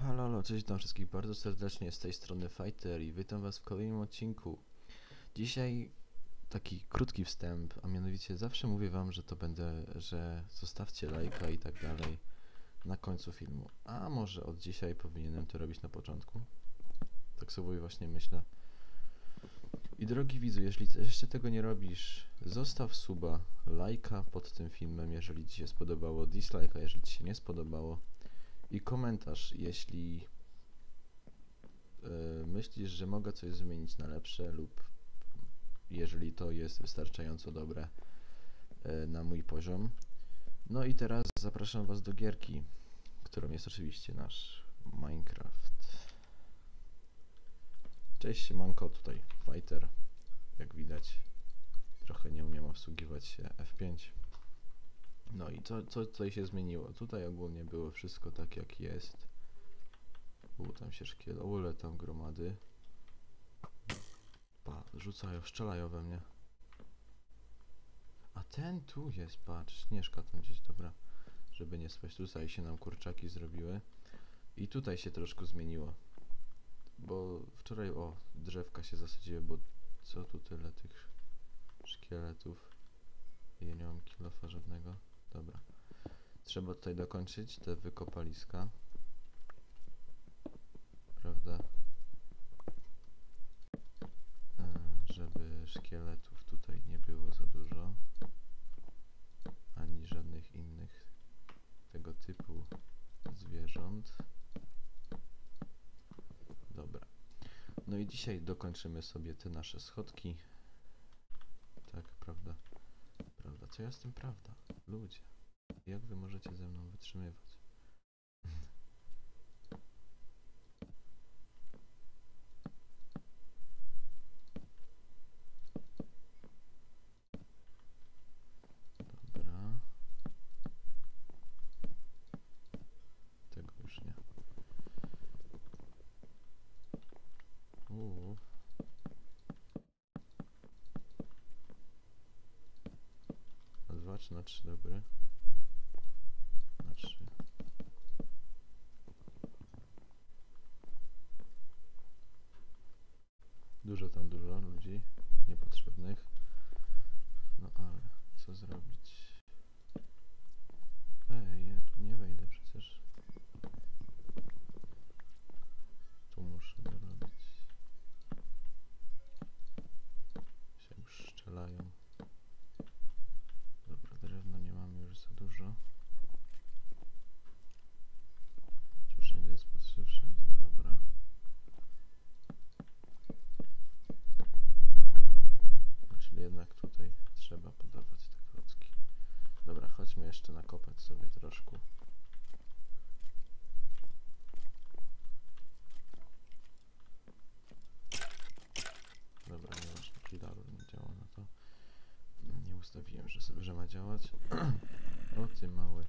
Halo, cześć, witam wszystkich bardzo serdecznie, z tej strony Fighter i witam was w kolejnym odcinku. Dzisiaj taki krótki wstęp, a mianowicie zawsze mówię wam, że zostawcie lajka i tak dalej na końcu filmu. A może od dzisiaj powinienem to robić na początku? Tak sobie właśnie myślę. I drogi widzu, jeśli jeszcze tego nie robisz, zostaw suba, lajka pod tym filmem, jeżeli ci się spodobało, dislike'a, jeżeli ci się nie spodobało i komentarz, jeśli myślisz, że mogę coś zmienić na lepsze lub jeżeli to jest wystarczająco dobre na mój poziom. No i teraz zapraszam was do gierki, którą jest oczywiście nasz Minecraft. Cześć, manko, tutaj Fighter. Jak widać, trochę nie umiem obsługiwać się F5. No i co tutaj się zmieniło? Tutaj ogólnie było wszystko tak jak jest. Tam się szkielole, tam gromady. Rzucają, strzelają we mnie. A ten tu jest, patrz, Śnieżka tam gdzieś, dobra. Żeby nie spać, tutaj się nam kurczaki zrobiły. I tutaj się troszkę zmieniło. Bo wczoraj, drzewka się zasadziły, bo co tu tyle tych szkieletów. Ja nie mam kilofa żadnego. Dobra. Trzeba tutaj dokończyć te wykopaliska. Prawda? Żeby szkieletów tutaj nie było za dużo. Ani żadnych innych tego typu zwierząt. Dobra. No i dzisiaj dokończymy sobie te nasze schodki. Tak, prawda? Prawda. Co ja z tym prawda? Ludzie, jak wy możecie ze mną wytrzymywać? Dobra. Tego już nie. Na 2 czy na 3, dobry? Na 3. Dużo ludzi niepotrzebnych. No ale co zrobić? Ej, ja tu nie wejdę przecież. Tu muszę dorobić. Się już strzelają. Dobra, drewna nie mamy już za dużo. Tu wszędzie jest potrzeb, wszędzie, dobra. Czyli jednak tutaj trzeba podawać te klocki. Dobra, chodźmy jeszcze nakopać sobie troszkę. Dobra, nieważne, keylador nie działa na to. Nie ustawiłem, że ma działać. O ty mały.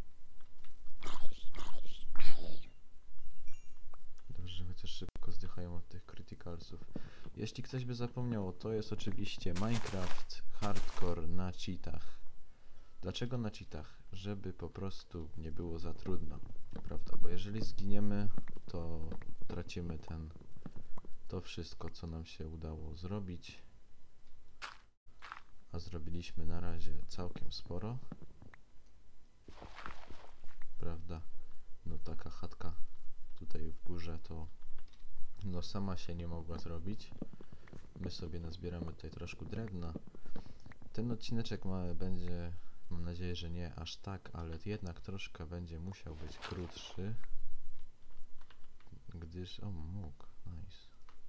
Dobrze, że chociaż szybko zdychają od tych criticalsów. Jeśli ktoś by zapomniał, to jest oczywiście Minecraft Hardcore na cheatach. Dlaczego na cheatach? Żeby po prostu nie było za trudno, prawda? Bo jeżeli zginiemy, to tracimy to wszystko, co nam się udało zrobić. A zrobiliśmy na razie całkiem sporo. Prawda? No taka chatka tutaj w górze to no sama się nie mogła zrobić. My sobie nazbieramy tutaj troszkę drewna. Ten odcineczek będzie, mam nadzieję, że nie aż tak, ale jednak troszkę będzie musiał być krótszy. Gdyż, nice.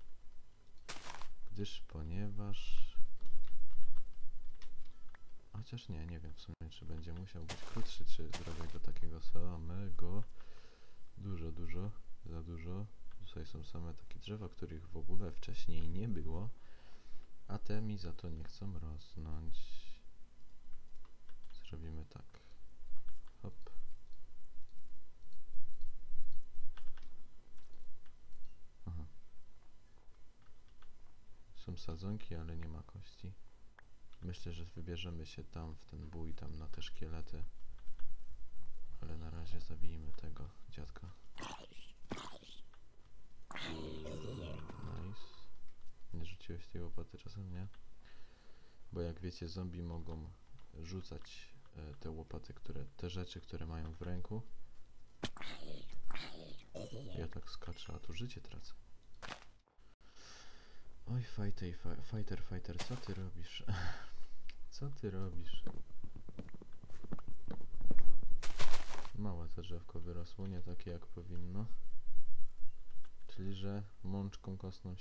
Ponieważ... Chociaż nie wiem w sumie, czy będzie musiał być krótszy, czy zrobię go takiego samego. Za dużo. Tutaj są same takie drzewa, których w ogóle wcześniej nie było, a te mi za to nie chcą rosnąć. Zrobimy tak. Hop. Aha. Są sadzonki, ale nie ma kości. Myślę, że wybierzemy się tam w ten bój, tam na te szkielety. Ale na razie zabijmy tego dziadka. Bo jak wiecie, zombie mogą rzucać te rzeczy, które mają w ręku. Ja tak skaczę, a tu życie tracę. Oj, fighter, co ty robisz? Co ty robisz? Małe to drzewko wyrosło, nie takie jak powinno. Czyli, że mączką kostną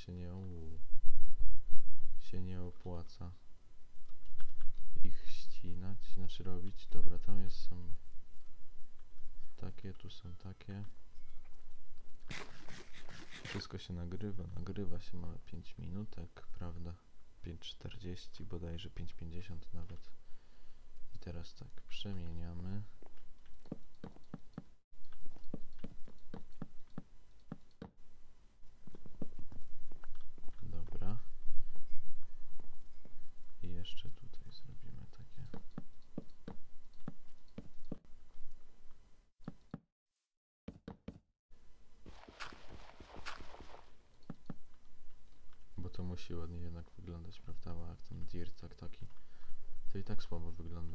się nie opłaca ich ścinać, znaczy robić. Dobra, tam są takie, tu są takie. Wszystko się nagrywa się, ma 5 minutek, prawda? 5:40, bodajże 5:50 nawet. I teraz tak, przemieniamy. Dobra. I jeszcze tutaj zrobimy takie. Bo to musi ładnie jednak wyglądać, prawda? A jak ten dirt tak taki, to i tak słabo wygląda.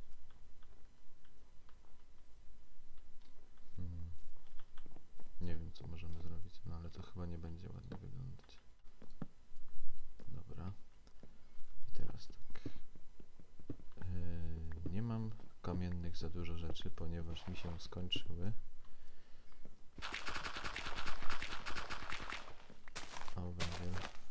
Nie wiem, co możemy zrobić, no ale to chyba nie będzie ładnie wyglądać. Dobra. I teraz tak. Nie mam kamiennych za dużo rzeczy, ponieważ mi się skończyły. O, węgiel.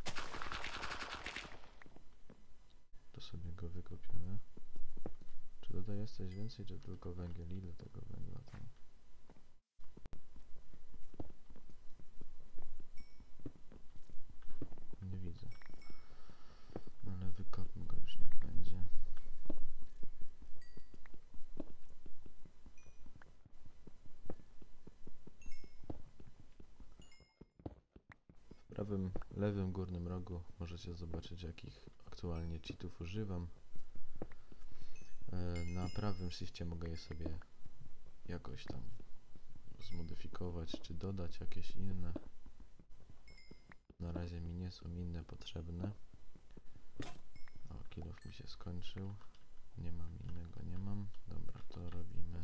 To sobie go wykopiemy. Czy tutaj jest coś więcej, czy tylko węgiel? Ile tego węgla tam? Nie widzę. No ale wykopmy go, już niech będzie. W prawym, lewym górnym rogu możecie zobaczyć, jakich aktualnie cheatów używam. Na prawym shifcie mogę je sobie jakoś tam zmodyfikować, czy dodać jakieś inne. Na razie mi nie są inne potrzebne. O, kilof mi się skończył. Nie mam innego, nie mam. Dobra, to robimy.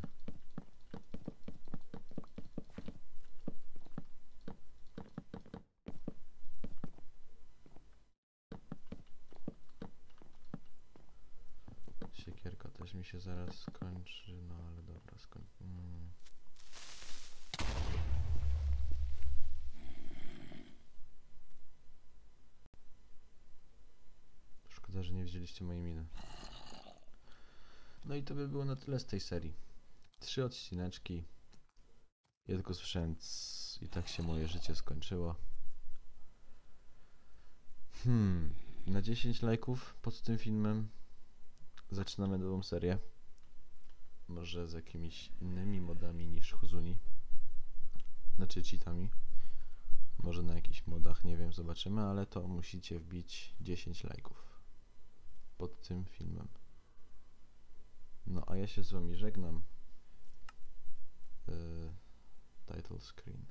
Siekierka też mi się zaraz skończy, no ale dobra, Szkoda, że nie widzieliście mojej miny. No i to by było na tyle z tej serii. 3 odcineczki. Ja tylko słyszałem i tak się moje życie skończyło. Na 10 lajków pod tym filmem zaczynamy nową serię. Może z jakimiś innymi modami niż Huzuni. Znaczy cheatami. Może na jakichś modach, nie wiem, zobaczymy, ale to musicie wbić 10 lajków pod tym filmem. No a ja się z wami żegnam. Title screen.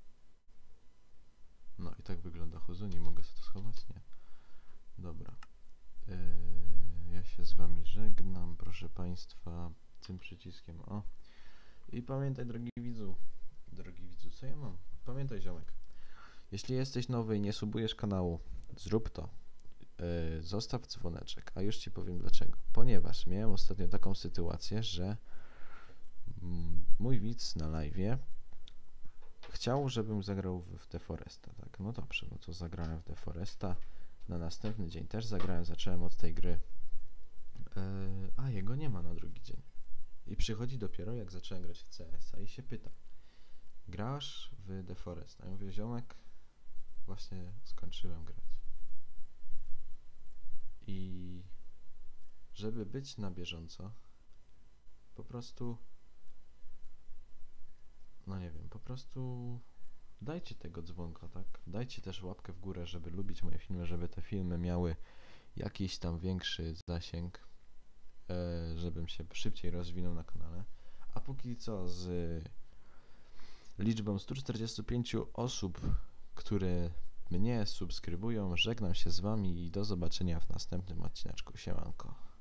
No i tak wygląda Huzuni. Mogę sobie to schować? Nie. Dobra. Ja się z wami żegnam, proszę państwa, tym przyciskiem. O. I pamiętaj, drogi widzu, co ja mam? Pamiętaj, ziomek. Jeśli jesteś nowy i nie subujesz kanału, zrób to. Zostaw dzwoneczek, a już ci powiem dlaczego. Ponieważ miałem ostatnio taką sytuację, że mój widz na live'ie chciał, żebym zagrał w The Foresta, tak? No dobrze, no to zagrałem w The Foresta. Na następny dzień też zagrałem, zacząłem od tej gry. A jego nie ma na drugi dzień. I przychodzi dopiero, jak zacząłem grać w CS-a i się pyta: grasz w The Forest? A ja mówię: ziomek, właśnie skończyłem grać. I żeby być na bieżąco, po prostu, no nie wiem, po prostu dajcie tego dzwonka, tak? Dajcie też łapkę w górę, żeby lubić moje filmy, żeby te filmy miały jakiś tam większy zasięg, żebym się szybciej rozwinął na kanale. A póki co z liczbą 145 osób, które mnie subskrybują. Żegnam się z wami i do zobaczenia w następnym odcineczku. Siemanko.